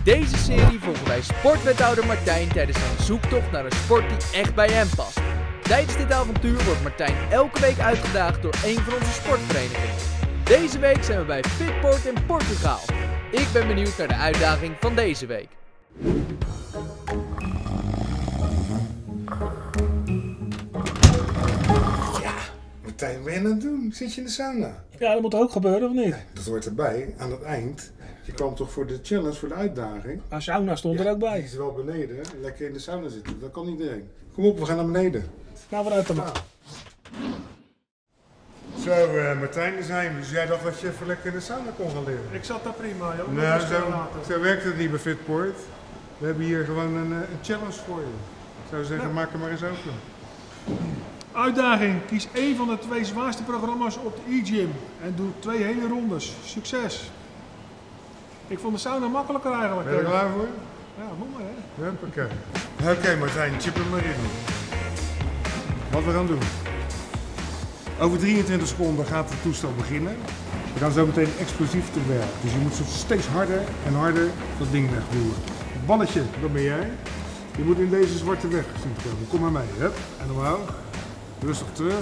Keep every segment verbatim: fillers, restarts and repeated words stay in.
deze serie volgen wij sportwethouder Martijn tijdens zijn zoektocht naar een sport die echt bij hem past. Tijdens dit avontuur wordt Martijn elke week uitgedaagd door een van onze sportverenigingen. Deze week zijn we bij Fitport in Portugal. Ik ben benieuwd naar de uitdaging van deze week. Ja, Martijn, wat ben je aan het doen? Zit je in de sauna? Ja, dat moet ook gebeuren, of niet? Dat hoort erbij, aan het eind. Je kwam toch voor de challenge, voor de uitdaging? Maar sauna stond Ja, er ook Die bij. is wel beneden, lekker in de sauna zitten. Dat kan iedereen. Kom op, we gaan naar beneden. Nou, vooruit dan. Nou. Zo, uh, Martijn, daar zijn we. Dus jij dacht dat je even lekker in de sauna kon gaan leren? Ik zat daar prima, joh. Nou, zo, zo werkt het niet bij Fitport. We hebben hier gewoon een, uh, een challenge voor je. Ik zou zeggen, Ja. maak er maar eens open. Uitdaging. Kies één van de twee zwaarste programma's op de e-gym. En doe twee hele rondes. Succes. Ik vond de sauna makkelijker eigenlijk. Ben je er klaar voor? Ja, moet maar hè. Huppakee. Oké okay, Martijn, chip hem maar in. Wat we gaan doen. Over drieëntwintig seconden gaat het toestel beginnen. We gaan zo meteen explosief te werk. Dus je moet zo steeds harder en harder dat ding wegduwen. Het balletje, dat ben jij. Je moet in deze zwarte weg zien te komen. Kom maar mee. Hup. En omhoog. Rustig terug.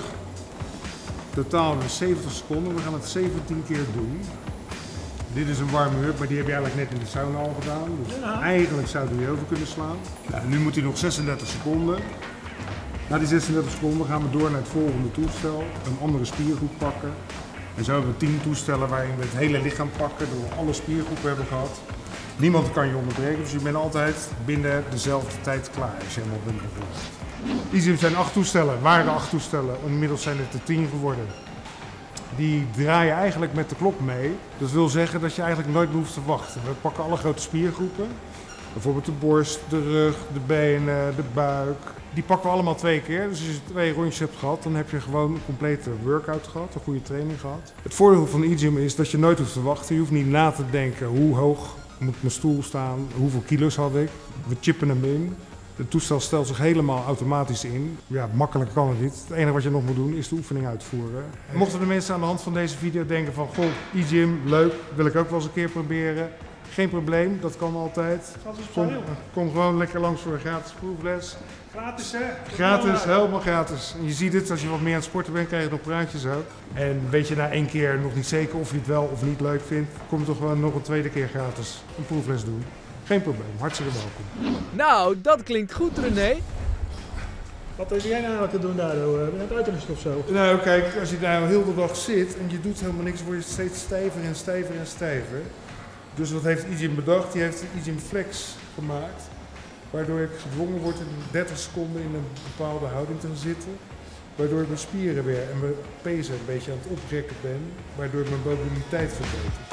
Totaal weer zeventig seconden. We gaan het zeventien keer doen. Dit is een warm-up, maar die heb je eigenlijk net in de sauna al gedaan. Dus Ja. Eigenlijk zouden we die over kunnen slaan. Nou, nu moet hij nog zesendertig seconden. Na die zesendertig seconden gaan we door naar het volgende toestel. Een andere spiergroep pakken. En zo hebben we tien toestellen waarin we het hele lichaam pakken. Door we alle spiergroepen hebben gehad. Niemand kan je onderbreken, dus je bent altijd binnen dezelfde tijd klaar als je helemaal bent begonnen. e-gym zijn acht toestellen, waren acht toestellen. Inmiddels zijn het er tien geworden. Die draaien eigenlijk met de klok mee. Dat wil zeggen dat je eigenlijk nooit meer hoeft te wachten. We pakken alle grote spiergroepen. Bijvoorbeeld de borst, de rug, de benen, de buik. Die pakken we allemaal twee keer. Dus als je twee rondjes hebt gehad, dan heb je gewoon een complete workout gehad, een goede training gehad. Het voordeel van e-gym is dat je nooit hoeft te wachten. Je hoeft niet na te denken hoe hoog moet mijn stoel staan, hoeveel kilo's had ik. We chippen hem in. Het toestel stelt zich helemaal automatisch in. Ja, makkelijker kan het niet. Het enige wat je nog moet doen is de oefening uitvoeren. En mochten de mensen aan de hand van deze video denken van, goh, e-gym, leuk, wil ik ook wel eens een keer proberen. Geen probleem, dat kan altijd. Kom, kom gewoon lekker langs voor een gratis proefles. Gratis hè? Gratis, helemaal gratis. En je ziet het, als je wat meer aan het sporten bent, krijg je nog praatjes ook. En weet je na één keer nog niet zeker of je het wel of niet leuk vindt, kom je toch gewoon nog een tweede keer gratis een proefles doen. Geen probleem, hartstikke welkom. Nou, dat klinkt goed, René. Wat is jij nou eigenlijk te doen daar? Ben je aan het uitrusten of zo? Nou kijk, als je daar heel de dag zit en je doet helemaal niks, word je steeds stijver en stijver en stijver. Dus wat heeft e-gym bedacht? Die heeft de e-gym Flex gemaakt. Waardoor ik gedwongen word in dertig seconden in een bepaalde houding te gaan zitten. Waardoor ik mijn spieren weer en mijn pezen een beetje aan het oprekken ben. Waardoor mijn mobiliteit verbetert.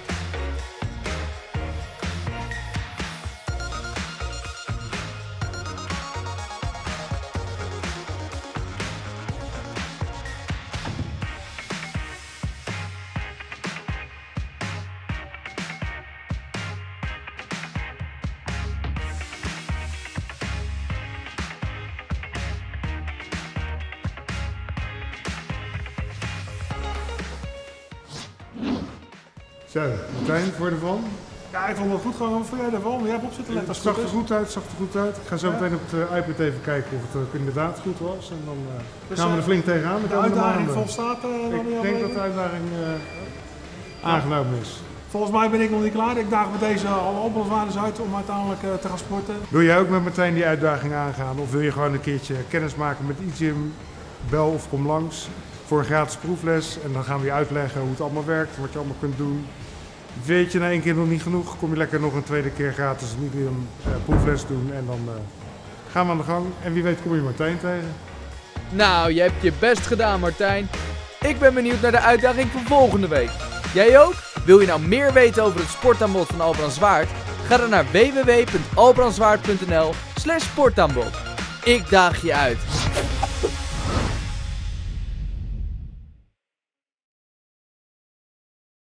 Zo, Martijn, voor je ervan? Ja, ik vond het goed. Gewoon, wat vond jij ervan? Jij hebt op zitten letten. Het zag er goed uit, zag er goed uit. Ik ga zo meteen op het iPad even kijken of het ook inderdaad goed was. En dan uh, Dus, gaan we uh, er flink tegenaan. De uitdaging volstaat. Uh, Ik denk dat de uitdaging uh, aangenomen is. Volgens mij ben ik nog niet klaar. Ik daag met deze alle opblaaswaardes uit om uiteindelijk uh, te gaan sporten. Wil jij ook met Martijn die uitdaging aangaan? Of wil je gewoon een keertje kennis maken met e-gym? Bel of kom langs voor een gratis proefles. En dan gaan we je uitleggen hoe het allemaal werkt, wat je allemaal kunt doen. Weet je na één keer nog niet genoeg, kom je lekker nog een tweede keer gratis een uh, proefles doen. En dan uh, gaan we aan de gang. En wie weet kom je Martijn tegen. Nou, je hebt je best gedaan, Martijn. Ik ben benieuwd naar de uitdaging van volgende week. Jij ook? Wil je nou meer weten over het sportaanbod van Albrandt Zwaard? Ga dan naar w w w punt albrandswaard punt n l slash sportaanbod. Ik daag je uit.